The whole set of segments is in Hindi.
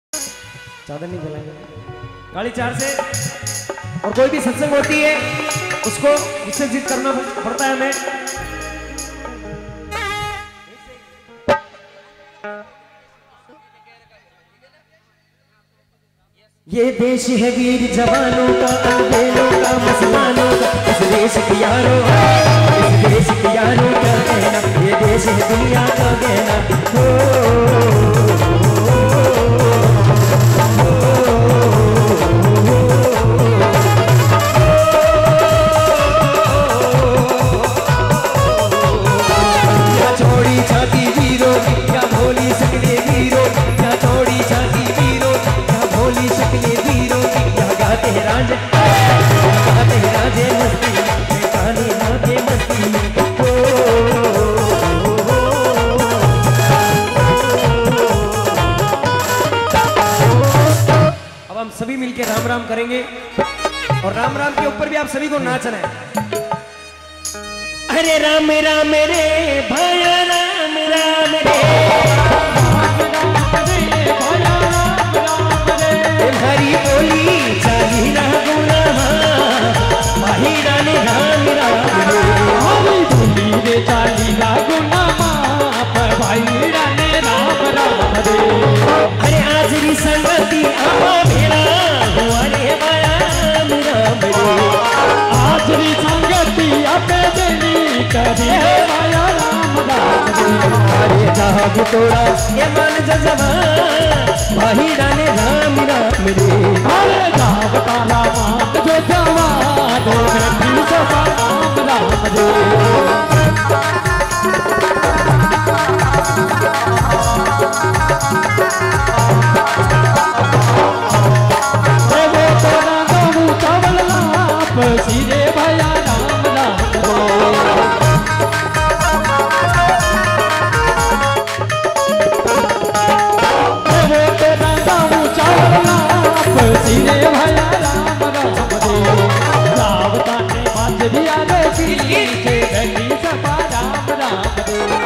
ज्यादा नहीं बोलेंगे। गाड़ी 4 से। और कोई भी सत्संग होती है उसको विसर्जित करना पड़ता है हमें। ये देश है वीर जवानों का, अंधेरों का, मुसलमानों का, इस देश के यारों, इस देश के यारों का कहना, ये देश है दुनिया का कहना। या छोड़ी छाती वीरों या भोली सकले वीरों, या छोड़ी छाती वीरों या भोली सकले वीरों, या गाते हैं राजे, गाते हैं राजे मस्ती, गाने गाते मस्ती। अब हम सभी मिलके राम राम करेंगे और राम राम के ऊपर भी आप सभी को नाचना है। अरे राम राम रे भया राम राम रे, हरी बोली चाली ना गुना भाई रानी राम राम रे, हरी बोली रे चाली ना गुना भाई रानी राम राम रे। अरे आज री संगति आमा भेड़ा हुआ रे भया राम राम रे, आज री संगति अपे देनी करी है भया राम राम रे। अरे जाग तोड़ा ये मन जजवान भाई रानी राम राम रे, अरे जाग तारा मान जो जवान बेटी सपा राम राम रे। सीरे भया राम राम रे, वो तेरा गाँव चावला सीरे भया राम राम रे। रावता ने बाजरिया देखी के गली सपा राम राम रे।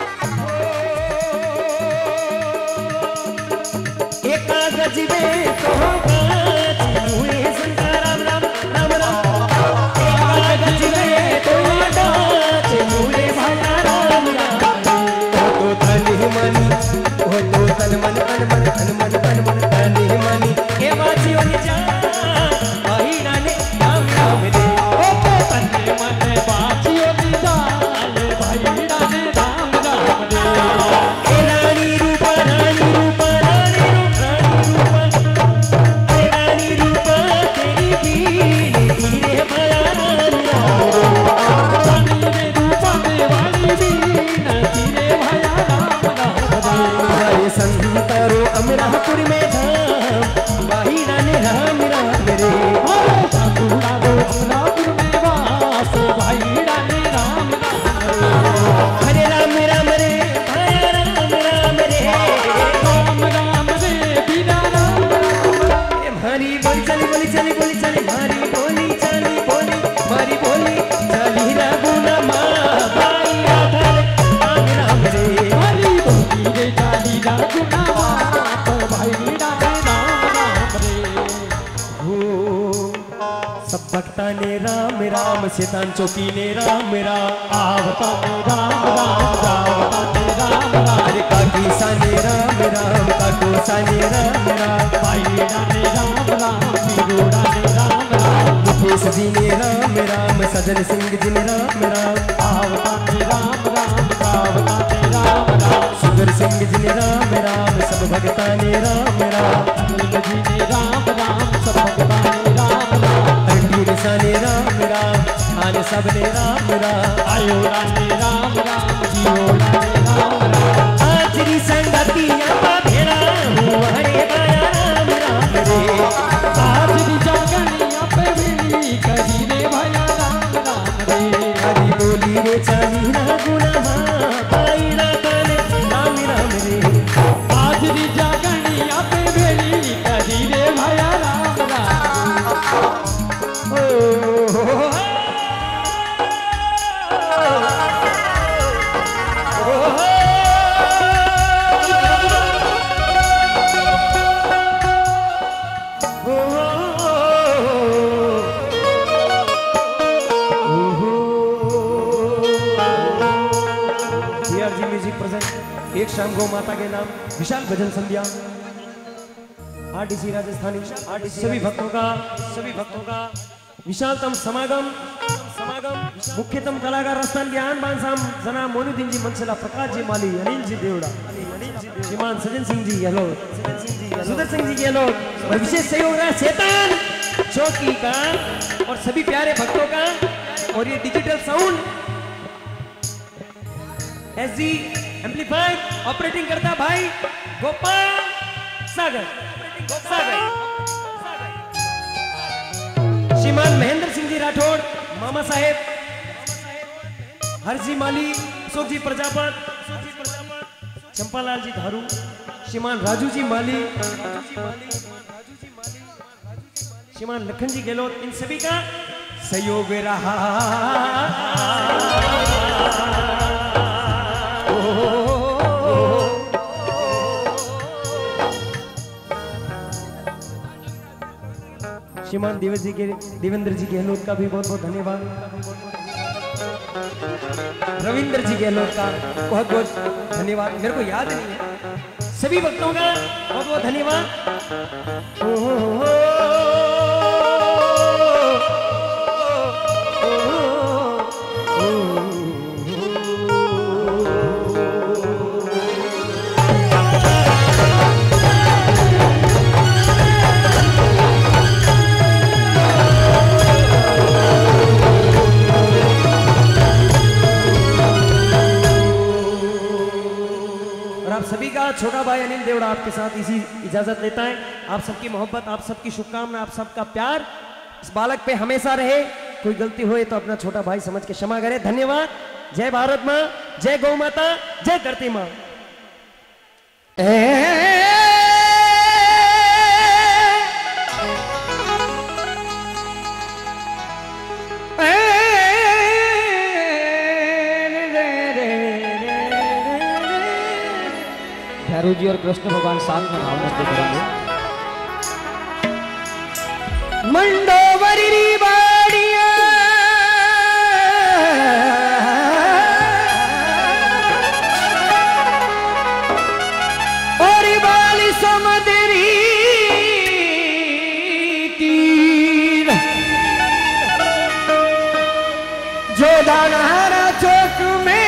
एक कागज में तो हुए संता राम राम राम राम, एक कागज में तो हुए भया राम राम। तो तन मनी ओ तो तन मन मन मन तन मन तन मन तन मनी ए बाजियों ने जा भाई रानी राम राम रे, ओ तो तन्ने मन बाजियों नी जान भाई रानी राम राम रे। ए रानी रूपा रानी रूपा रानी रूपा रानी रूपा तेरी बीनी धीरे भया राम राम। रानी रे रूपा देवानी बीन तीरे भया राम राम रे। हरे संतरो अमरापुर में धाम भाई रानी राम राम रे, अरे साधुरा दो अमरापुर में वास भाई रानी राम राम रे। हरे राम राम रे भया राम राम रे, राम राम रे बिना राम राम रे। मारी बोली चली बोली चली बोली चली मारी बोली चली बोली मारी बोली चली रघुना माँ भाई राधर राम राम रे, हरी बोली रे चाली ना गुना भाई रानी राम राम रे। सब भक्ता ने राम राम शैतान चौकी ने राम राम, आवता ने राम राम जावता ने राम राम। अरे काकी साने राम राम काको साने राम राम, भाई रानी राम राम बिरोड़ा ने राम राम। मुकेश जी ने राम राम सजन सिंह जी ने राम राम, आवता ने राम राम जावता ने राम राम। सुंदर सिंह जी ने राम राम सब भक्ता ने राम राम, अनिल जी ने राम राम सब भगता ने राम राम। अरबीर साने राम राम आने सब ने राम राम, आयो रानी राम राम जियो रानी राम राम। आखिरी संगति आपा भेड़ा हुआ रे भया राम राम रे, आज भी जागनिया पे भी करी रे भया राम राम रे। हरी बोली रे चाली ना गुना भाई राधर राम राम रे, आज भी जागनिया पे भी करी रे भया राम राम। ओ नाम गौ माता के नाम विशाल भजन संध्या आरडीसी राजस्थानी सभी भक्तों का विशालतम समागम मुख्यतम कलाकार स्थान ज्ञान बांसाम जना मोनुद्दीन जी मनसला प्रकाश जी माली अनिल जी देवड़ा श्रीमान सजन सिंह जी हेलो सुदर्शन सिंह जी हेलो और विशेष सहयोग रहा चेतन चौकी का और सभी प्यारे भक्तों का और ये digital sound SG amplifier operating करता भाई गोपाल सागर श्रीमान महेंद्र सिंह जी राठौड़ मामा साहेब हरजी माली अशोक जी प्रजापत चंपालाल जी धारू श्रीमान राजू जी माली श्रीमान लखन जी गहलोत इन सभी का सहयोग रहा। श्रीमान देवेंद्र जी गहलोत का भी बहुत बहुत धन्यवाद। रविंद्र जी गहलोत का बहुत बहुत धन्यवाद, मेरे को याद नहीं है। सभी भक्तों का बहुत बहुत धन्यवाद। सभी का छोटा भाई अनिल देवड़ा आपके साथ इसी इजाजत लेता है। आप सबकी मोहब्बत, आप सबकी शुभकामना, आप सबका प्यार इस बालक पे हमेशा रहे। कोई गलती होए तो अपना छोटा भाई समझ के क्षमा करे। धन्यवाद। जय भारत माँ, जय गौ माता, जय धरती माँ। भैरू जी और कृष्ण भगवान साथ में भाव नृत्य करेंगे। मंडोवरी बाड़िया और बाली समुद्री तीर जो दानारा चौक में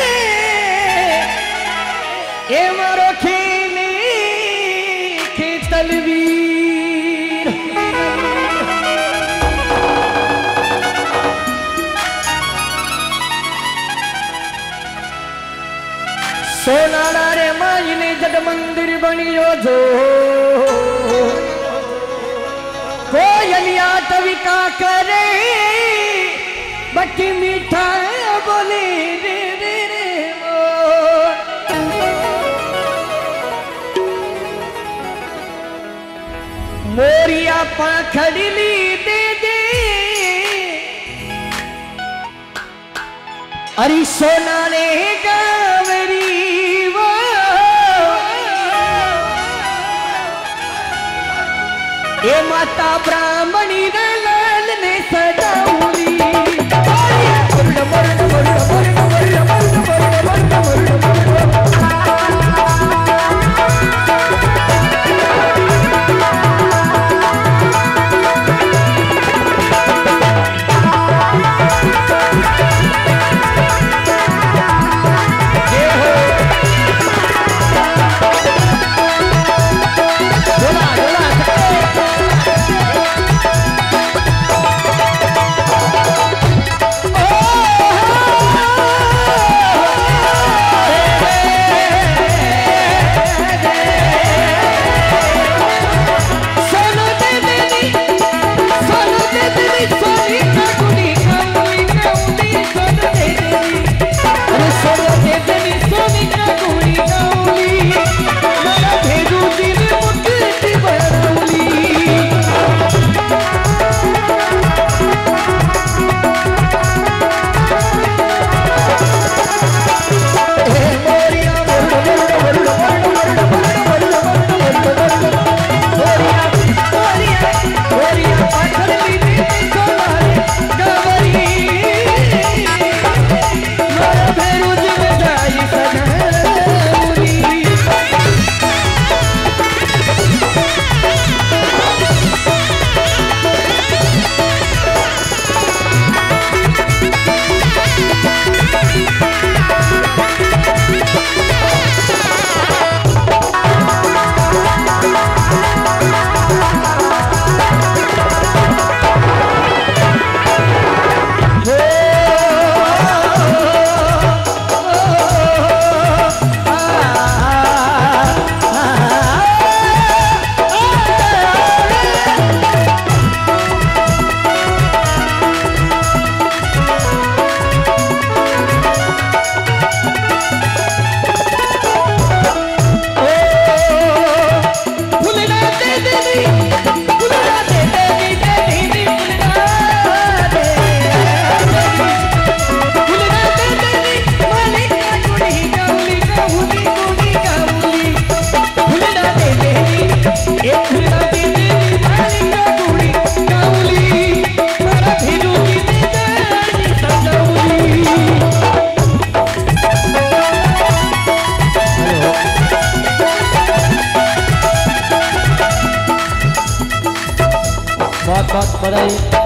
ए मारो खेले के तलवीर सोनारा रे माई ने जग मंदिर बनियो जो कोयलिया टविका करे बटी मीठा बोले रे रे रे मोरिया पाखड़ली दे दे अरे सोना ने गावरी वो ए माता ब्राह्मणी लाल ने सजाऊली बधाई।